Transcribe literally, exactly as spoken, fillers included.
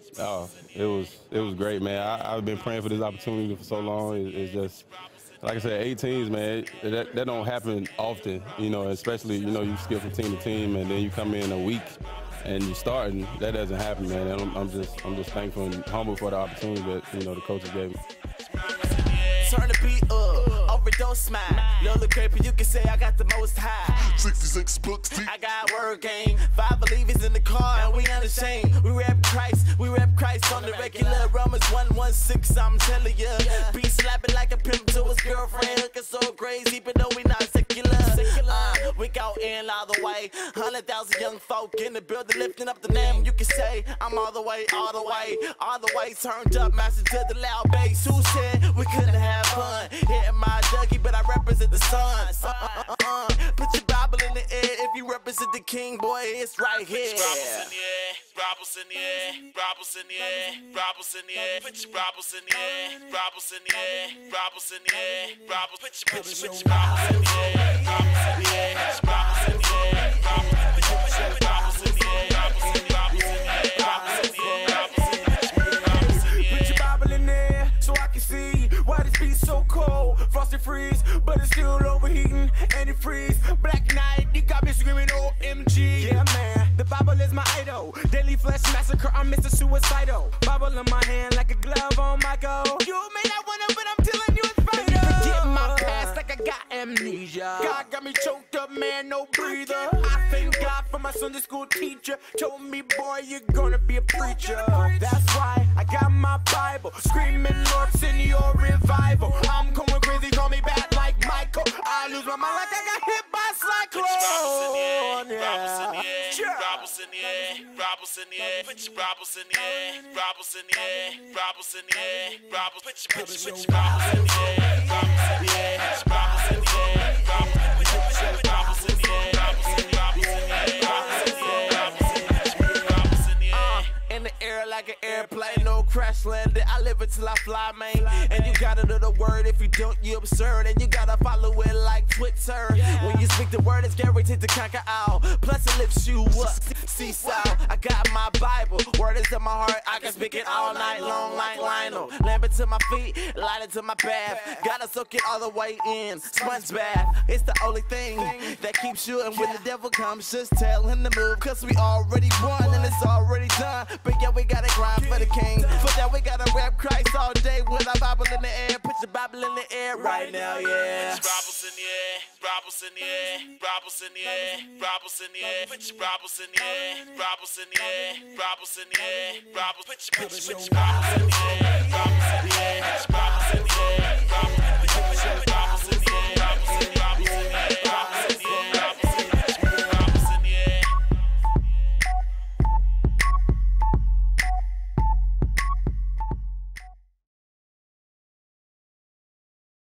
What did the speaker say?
Oh, it was it was great, man. I, I've been praying for this opportunity for so long. It, it's just, like I said, eighteens, man. It, that that don't happen often, you know. Especially, you know, you skip from team to team, and then you come in a week and you starting. That doesn't happen, man. And I'm, I'm just I'm just thankful and humble for the opportunity that, you know, the coaches gave me. Turn the beat up, overdose smile. Little creepy, you can say I got the most high. sixty-six books deep. I got word game, five believers in the car, and we unashamed. We rap Christ, we rap Christ on the regular. Romans one one six, I'm telling ya. Be slapping like a pimp to his girlfriend, looking so crazy, but no, we not secular. Uh, we go in all the way, hundred thousand young folk in the building, lifting up the name. You can say I'm all the way, all the way, all the way turned up, master to the loud bass. Who said we couldn't have fun? Hitting my Dougie, but I represent the sun. Uh, uh, uh, uh. Put your Bible in the air if you represent the King, boy, it's right here. Robles in the air, Robles in the air, Robles in the air, Robles in the air. Put your Robles in the air, Robles in the air, Robles in the air, Robles. Put your, put your, put your Robles in the air, Robles in the air, Robles in the air, Robles. Put your, put your Robles in the air, Robles in the air, Robles in the air, Robles in the air. Put your Bible in there so I can see why this beat's so cold. Frosted freeze, but it's still overheating and it freeze. Black night, you got me screaming O M G. Yeah, man, the Bible is my idol. Daily flesh massacre, I'm Mister Suicidal. Bible in my hand like a glove on my go. You may not want it, but I'm telling you it's vital. Forget my past like I got amnesia. God got me choked up, man, no breather. I thank God for my Sunday school teacher. Told me, boy, you're gonna be a preacher. That's why I got my Bible, screaming, Lord, send your revival. I'm going crazy, call me bad like Michael. I lose my mind like I got hit by cyclone. Yeah. Robles in the air, Robles in the air, put your Robles in the air, Robles in the air, Robles in the air, Robles. Put your, put your, put your Robles in the air, Robles in the air, Robles in the air, Robles. Put your, put your Robles in the air, Robles in the air, Robles in the air, Robles in the air, Robles in the air. In the air like an airplane, no crash landing. I live until I fly, man. And you gotta know the word. If you don't, you absurd. And you gotta follow it like Twitter. When you speak the word, it's guaranteed to conquer all. Plus it lifts you up. Seesaw, I got my Bible. Word is in my heart. I can speak it all night long like Lionel. Lamp to my feet, light it to my path. Gotta soak it all the way in. Sponge bath. It's the only thing that keeps you. And when the devil comes, just tell him to move. Cause we already won and it's already done. But yeah, we gotta grind for the king. For that, we gotta rap Christ all day with our Bible in the air. Put your Bible in the air right now, yeah. Put your Robles in the air, Robles in the air, Robles in the air, Robles in the air. Put your Robles in the air, Robles in the air, Robles in the air, Robles. Put your, put your, put your Robles in the air, Robles in the air, Robles.